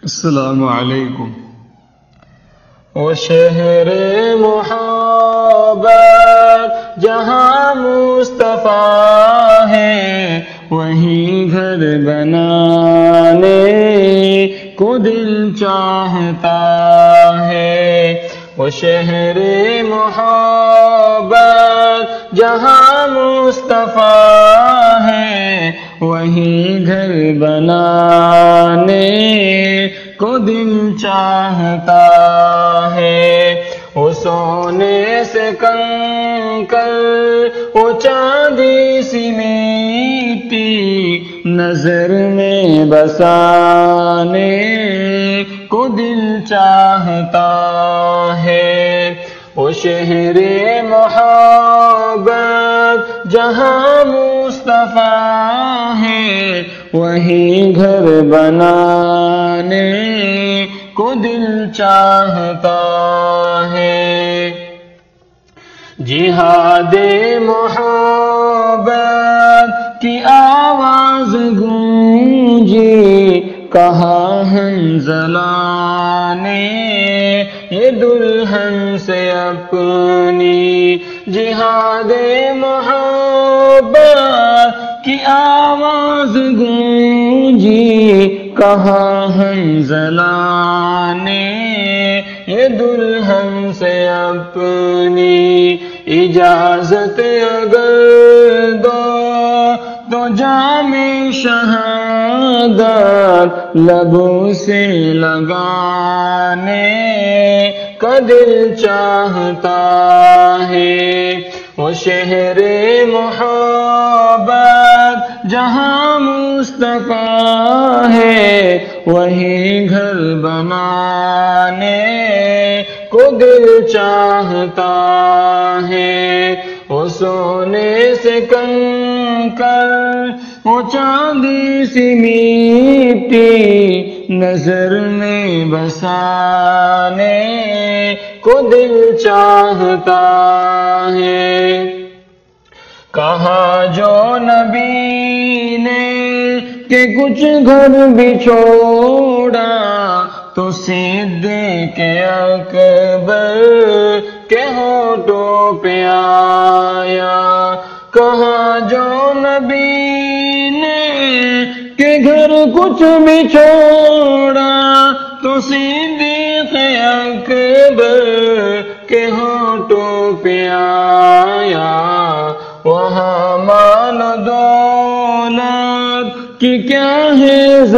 السلام علیکم۔ وہ شہر محبت جہاں مصطفیٰ ہے، وہیں گھر بنانے کو دل چاہتا ہے۔ وہ شہر محبت جہاں مصطفیٰ ہے، وہیں گھر بنانے کو دل چاہتا ہے۔ وہ سونے سے کنکر، وہ چاندی سی مٹی، نظر میں بسانے کو دل چاہتا ہے۔ وہ شہر محبت جہاں مصطفیٰ ہے، وہیں گھر بنانے کو دل چاہتا ہے۔ جہاد محبت کی آواز گونجی، کہا حنظلہ نے یہ دلہن سے اپنی۔ جہاد محبت کی آواز گونجی، کہا حنظلہ نے یہ دلہن سے اپنی۔ اجازت اگر دو تو جام شہادت لبوں سے لگانے کا دل چاہتا ہے۔ وہ شہر محبت جہاں مصطفیٰ ہے، وہیں گھر بنانے کو دل چاہتا ہے۔ وہ سونے سے کنکر، وہ چاندی سی مٹی، نظر میں بسانے کو دل چاہتا ہے۔ کہا جو نبی نے کہ کچھ گھر بھی چھوڑا، تو صدیق اکبر کے ہونٹوں پہ آیا۔ کہا جو نبی نے کہ گھر کچھ بھی چھوڑا، تو صدیق اکبر کے ہونٹوں پہ آیا۔ وہاں مال دولت کی کیا ہے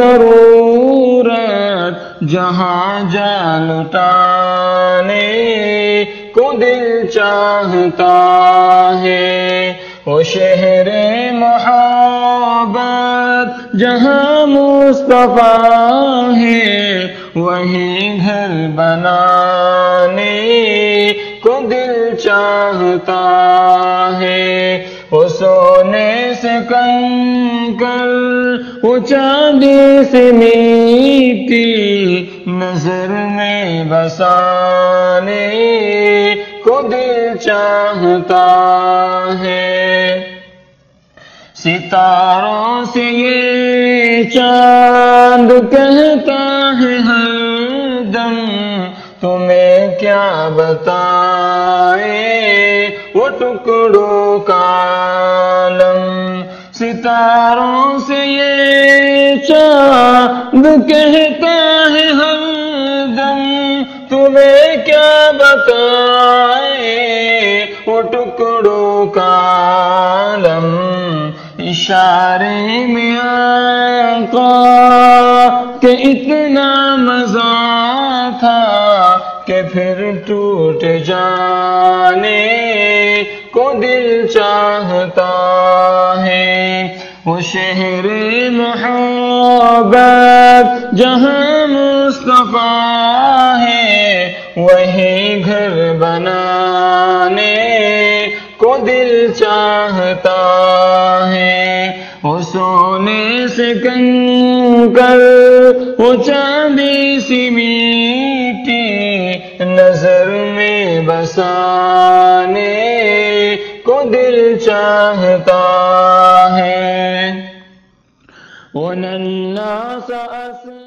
ضرورت، جہاں جا لٹانے کو دل چاہتا ہے۔ وہ شہر محبت جہاں مصطفیٰ ہے، وہیں گھر بنانے کو دل چاہتا ہے۔ وہ سونے سے کنکر، وہ چاندی سے مٹی، نظر میں بسانے کو دل چاہتا ہے۔ ستاروں سے یہ چاند کہتا ہے ہر دم، تمہیں کیا بتائے وہ ٹکڑوں کا عالم۔ ستاروں سے یہ چاند کہتا ہے ہر دم، تمہیں کیا بتائے وہ ٹکڑوں کا عالم۔ اشارے میں آقا کہ اتنا مزہ تھا کہ پھر ٹوٹ جانے کو دل چاہتا ہے۔ وہ شہر محبت جہاں مصطفیٰ ہے، وہیں گھر بنانے کو دل چاہتا ہے۔ وہ سونے سے کنکر، وہ چاندی سی مٹی، نظر میں بسانے کو دل چاہتا ہے۔ وہ ننھا سا